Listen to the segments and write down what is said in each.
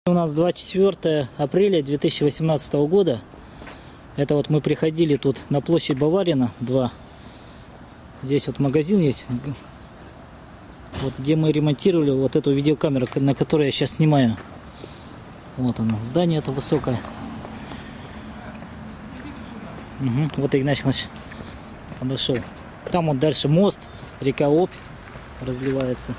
У нас 24 апреля 2018 года. Это вот мы приходили тут на площадь Баварина 2. Здесь вот магазин есть, вот где мы ремонтировали вот эту видеокамеру, на которой я сейчас снимаю. Вот она, здание это высокое. Вот Игнатьевич подошел. Там вот дальше мост, река Обь разливается.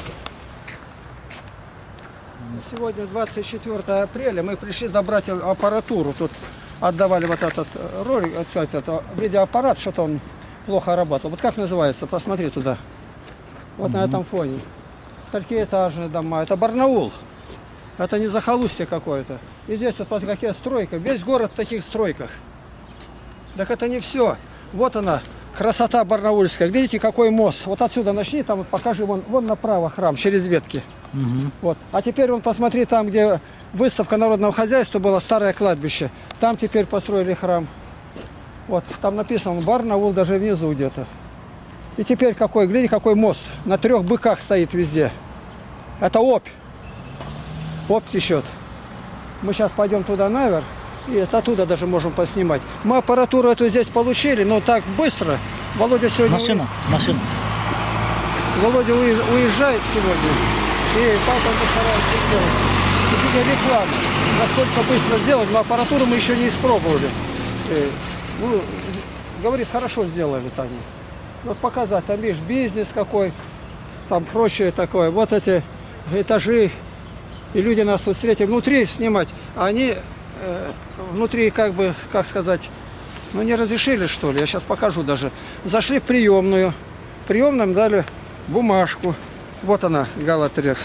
Сегодня 24 апреля, мы пришли забрать аппаратуру. Тут отдавали вот этот ролик, этот видеоаппарат, что-то он плохо работал. Вот как называется? Посмотри туда. Вот на этом фоне. Сколькоэтажные дома. Это Барнаул. Это не захолустье какое-то. И здесь вот смотри, какие стройки. Весь город в таких стройках. Так это не все. Вот она, красота барнаульская. Видите, какой мост. Вот отсюда начни, там вот покажи, вон направо храм, через ветки. Вот. А теперь вон посмотри, там, где выставка народного хозяйства была, старое кладбище. Там теперь построили храм. Вот, там написано Барнаул, даже внизу где-то. И теперь какой, гляди, какой мост. На 3 быках стоит везде. Это Обь. Обь течет. Мы сейчас пойдем туда наверх. И оттуда даже можем поснимать. Мы аппаратуру эту здесь получили, но так быстро. Володя сегодня... Машина. Володя уезжает сегодня. И папа постарается сделать. Это реклама. Насколько быстро сделать, но аппаратуру мы еще не испробовали. Ну, говорит, хорошо сделали там. Вот показать, там видишь, бизнес какой, там прочее такое. Вот эти этажи. И люди нас тут встретили. Внутри снимать. А они внутри, как бы, как сказать, ну не разрешили, что ли. Я сейчас покажу даже. Зашли в приемную. В приемном дали бумажку. Вот она, Галатрекс.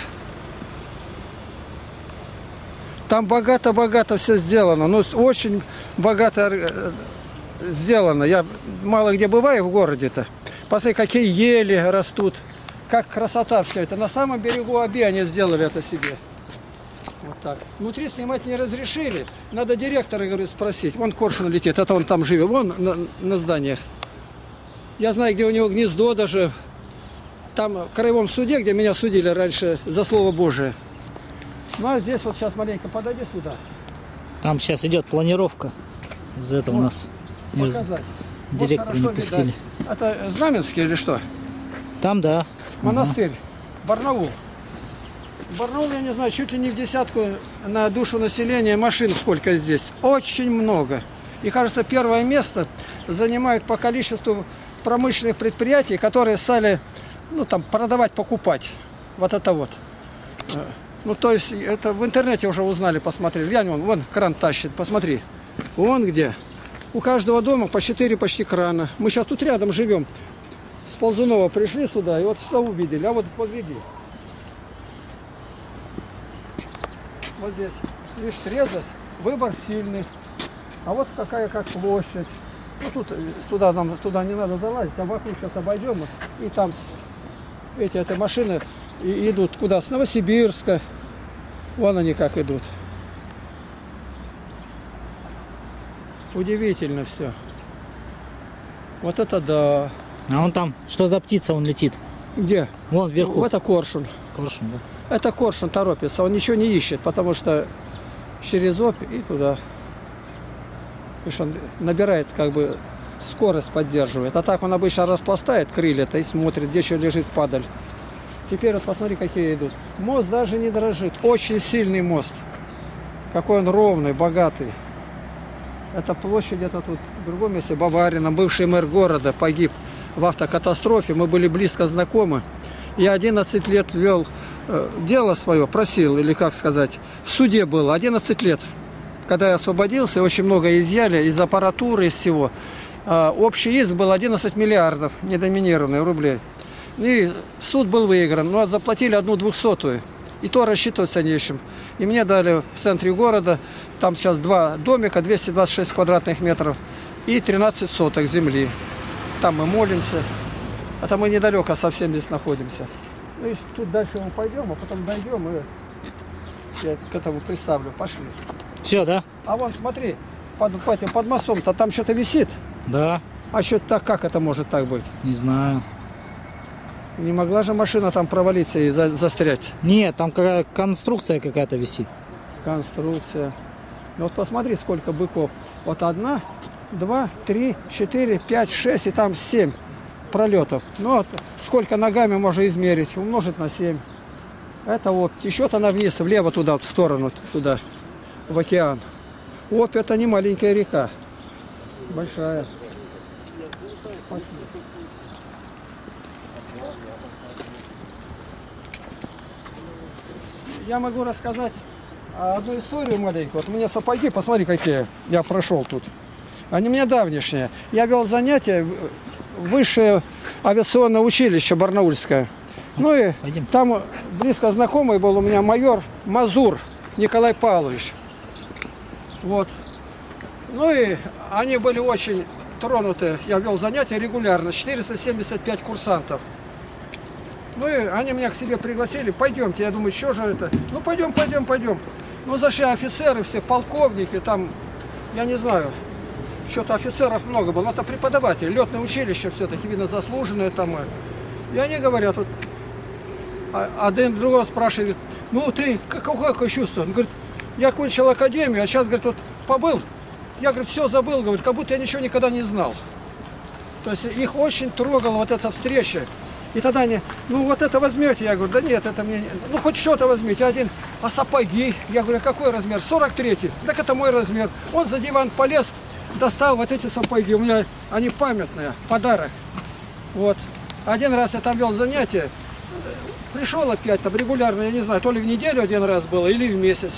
Там богато-богато все сделано. Ну, очень богато сделано. Я мало где бываю в городе-то. Посмотри, какие ели растут. Как красота все это. На самом берегу Оби они сделали это себе. Вот так. Внутри снимать не разрешили. Надо директора, говорю, спросить. Вон коршун летит, это он там живет. Вон на зданиях. Я знаю, где у него гнездо даже. Там в краевом суде, где меня судили раньше за слово Божие. Ну а здесь вот сейчас маленько подойди сюда. Там сейчас идет планировка. Из-за этого вот, нас директора вот не пустили. Видать. Это Знаменский или что? Там, да. Монастырь. Барнаул. Барнаул, я не знаю, чуть ли не в десятку на душу населения машин сколько здесь. Очень много. И кажется, первое место занимают по количеству промышленных предприятий, которые стали, ну, там, продавать, покупать. Вот это вот. Ну, то есть, это в интернете уже узнали, посмотрели. Глянь, вон кран тащит, посмотри. Вон где. У каждого дома по 4 почти крана. Мы сейчас тут рядом живем. С Ползунова пришли сюда, и вот что увидели. А вот погляди. Вот здесь, видишь, трезвость, выбор сильный. А вот какая как площадь. Ну, тут туда не надо залазить, а вокруг сейчас обойдем. И там эти машины идут куда? С Новосибирска. Вон они как идут. Удивительно все. Вот это да. А он там, что за птица он летит? Где? Вон вверху. Это коршун. Коршун, да. Это коршун торопится, он ничего не ищет, потому что через Обь и туда. Видишь, он набирает, как бы, скорость поддерживает. А так он обычно распластает крылья-то и смотрит, где еще лежит падаль. Теперь вот посмотри, какие идут. Мост даже не дрожит. Очень сильный мост. Какой он ровный, богатый. Это площадь где-то тут, в другом месте, Баварина. Бывший мэр города погиб в автокатастрофе. Мы были близко знакомы. Я 11 лет вел дело свое, просил, или как сказать, в суде было 11 лет. Когда я освободился, очень много изъяли из аппаратуры, из всего. Общий иск был 11 миллиардов недоминированных рублей. И суд был выигран, но заплатили 1/200. И то рассчитываться нечем. И мне дали в центре города, там сейчас 2 домика, 226 квадратных метров и 13 соток земли. Там мы молимся. А там мы недалеко совсем здесь находимся. Ну, и тут дальше мы пойдем, а потом дойдем и я к этому представлю. Пошли. Все, да? А вон, смотри, под мостом-то там что-то висит. Да. А что так, как это может так быть? Не знаю. Не могла же машина там провалиться и застрять? Нет, там какая конструкция какая-то висит. конструкция. Ну, вот посмотри, сколько быков. Вот 1, 2, 3, 4, 5, 6 и там 7 пролетов. Ну, вот сколько ногами можно измерить, умножить на 7. Это вот течет она вниз, влево туда, в сторону, туда, в океан. Обь — это не маленькая река, большая. Я могу рассказать одну историю маленькую. Вот у меня сапоги, посмотри, какие я прошел тут. Они у меня давнишние. Я вел занятия в высшее авиационное училище Барнаульское. Ну и там близко знакомый был у меня майор Мазур Николай Павлович. Вот. Ну и они были очень тронуты. Я вел занятия регулярно, 475 курсантов. Ну и они меня к себе пригласили, пойдемте. Я думаю, что же это? Ну пойдем. Ну зашли офицеры все, полковники, там, я не знаю, что-то офицеров много было. Но это преподаватели, летное училище все-таки, видно, заслуженное там. И они говорят, вот, один другого спрашивает, ну ты, какое чувство? Он говорит, я кончил академию, а сейчас, говорит, вот побыл. Я, говорит, все забыл, говорит, как будто я ничего никогда не знал. То есть их очень трогала вот эта встреча. И тогда они, ну вот это возьмете. Я говорю, да нет, это мне, ну хоть что-то возьмите. Один, а сапоги? Я говорю, какой размер? 43-й. Так это мой размер. Он за диван полез, достал вот эти сапоги. У меня они памятные, подарок. Вот. Один раз я там вел занятия. Пришел опять там регулярно, я не знаю, то ли в неделю один раз было, или в месяц.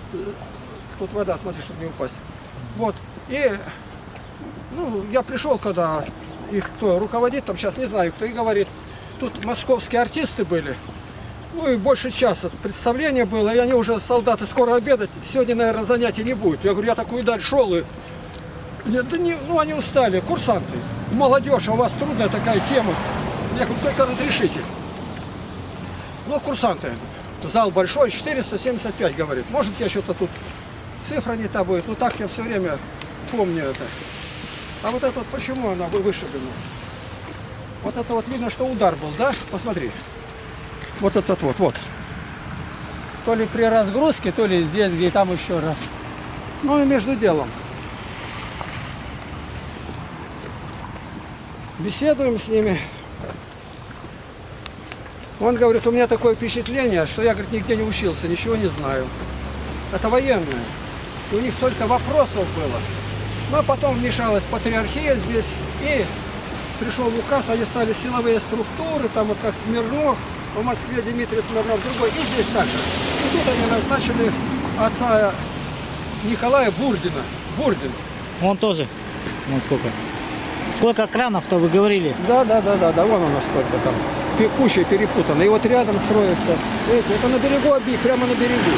Тут вода, смотри, чтобы не упасть. Вот. И ну, я пришел, когда их кто руководит, там сейчас не знаю, кто, и говорит, тут московские артисты были. Ну и больше часа представление было, и они уже, солдаты, скоро обедать, сегодня, наверное, занятий не будет. Я говорю, я такую даль шел, и да не, ну они устали, курсанты. Молодежь, а у вас трудная такая тема. Я говорю, только разрешите. Ну, курсанты, зал большой, 475, говорит. Может, я что-то тут, цифра не та будет, ну так я все время помню это. А вот это вот, почему она вышиблена? Вот это вот видно, что удар был, да? Посмотри. Вот этот вот. То ли при разгрузке, то ли здесь, где и там еще раз. Ну и между делом. Беседуем с ними. Он говорит, у меня такое впечатление, что я, говорит, нигде не учился, ничего не знаю. Это военные. И у них столько вопросов было. Ну а потом вмешалась патриархия здесь, и пришел указ, они стали силовые структуры, там вот как Смирнов, в Москве Дмитрий Смирнов, другой, и здесь так же. И тут они назначили отца Николая Бурдина. Бурдин. Он тоже. Вон сколько. Сколько кранов-то вы говорили? Да, вон у нас сколько там. Куча перепутана. И вот рядом строится. Видите, это на берегу Оби, прямо на берегу.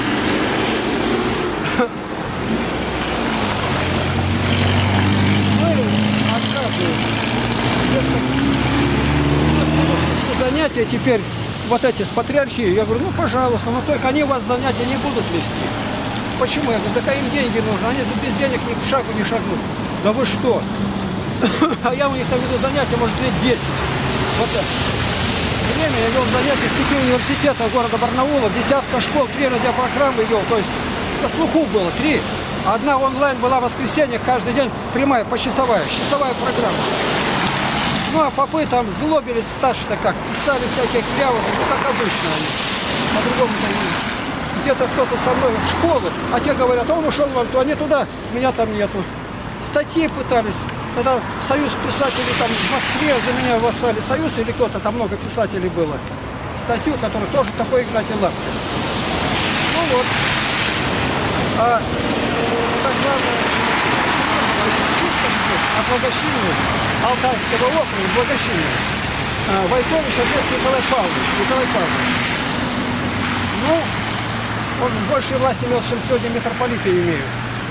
Занятия теперь вот эти с патриархией. Я говорю, ну пожалуйста, но только они у вас занятия не будут вести. Почему? Я говорю, так им деньги нужны, они без денег ни к шагу не шагнут. Да вы что? А я у них там веду занятия, может, лет 10. Вот это. Время я вел занятия в 5 университетах города Барнаула, десятка школ, 3 радиопрограммы вел, то есть по слуху было 3. Одна онлайн была в воскресенье, каждый день прямая, часовая программа. Ну а попы там злобились старше-то как, писали всякие клявы, ну как обычно они. По-другому-то не. Где-то кто-то со мной в школу, а те говорят, он ушел вон, то они туда, меня там нету. Статьи пытались. Тогда союз писателей там в Москве за меня восстали. Союз или кто-то, там много писателей было. Статью, которая тоже такой Игнатий Лапкин. Ну вот. А так главное, облагощение Алтайского округа, благощение. Войтович, отец Николай Павлович. Ну, он больше власти имел, чем сегодня митрополиты имеют.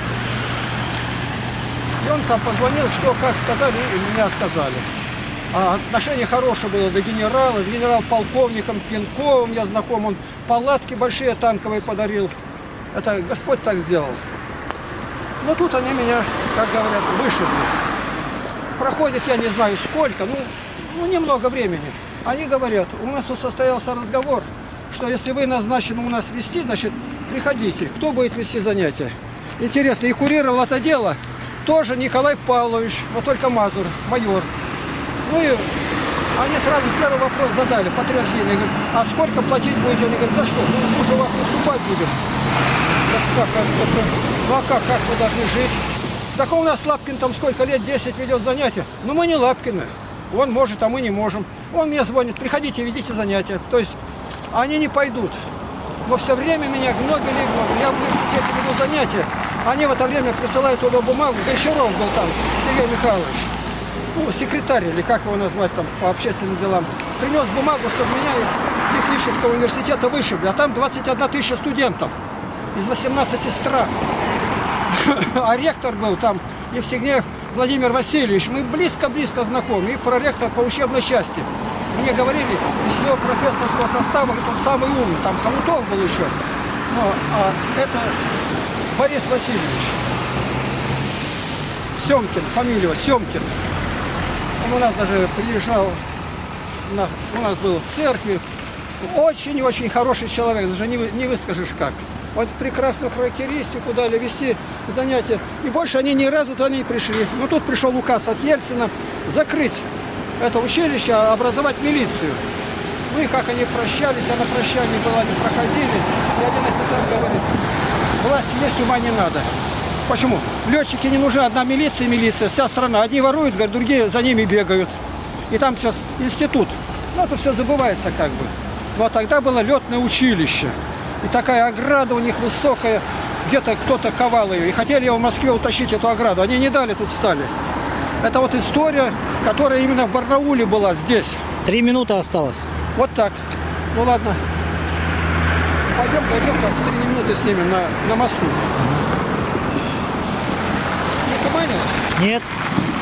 И он там позвонил, что, как сказали, и меня отказали. А отношение хорошее было до генерала, с генерал-полковником Пинковым я знаком. Он палатки большие танковые подарил. Это Господь так сделал. Но тут они меня, как говорят, вышибли. Проходит, я не знаю сколько, ну немного времени. Они говорят, у нас тут состоялся разговор, что если вы назначены у нас вести, значит, приходите. Кто будет вести занятия? Интересно, и курировал это дело тоже Николай Павлович, но только Мазур, майор. Ну и они сразу первый вопрос задали, патриархийный. Говорят, а сколько платить будете? Они говорят, за что? Ну, мы же вас наступать будем. Ну а как мы должны жить? Так у нас Лапкин там сколько лет, 10 ведет занятия. Ну мы не Лапкины. Он может, а мы не можем. Он мне звонит, приходите, ведите занятия. То есть они не пойдут. Но все время меня гнобили. Я в университете веду занятия. Они в это время присылают туда бумагу. Гончаров был там, Сергей Михайлович. Ну, секретарь, или как его назвать там, по общественным делам. Принес бумагу, чтобы меня из технического университета вышибли. А там 21 тысяча студентов из 18 стран. А ректор был там, Евстигнеев Владимир Васильевич. Мы близко-близко знакомы. И проректор по учебной части. Мне говорили, из всего профессорского состава, тот самый умный. Там Хомутов был еще. А это Борис Васильевич. Семкин, фамилия Семкин. Он у нас даже приезжал, у нас был в церкви. Очень-очень хороший человек, даже не выскажешь как. Вот прекрасную характеристику дали вести занятия. И больше они ни разу туда не пришли. Но тут пришел указ от Ельцина закрыть это училище, образовать милицию. Ну и как они прощались, а на прощании было, они проходили. И один офицер говорит, власти есть, ума не надо. Почему? Летчики не нужны, одна милиция, вся страна. Одни воруют, говорят, другие за ними бегают. И там сейчас институт. Ну, это все забывается как бы. Ну, а тогда было летное училище. И такая ограда у них высокая, где-то кто-то ковал ее. И хотели его в Москве утащить, эту ограду. Они не дали, тут стали. Это вот история, которая именно в Барнауле была здесь. 3 минуты осталось. Вот так. Ну ладно. Пойдем, там 3 минуты снимем на мосту. Не туманилось? Нет.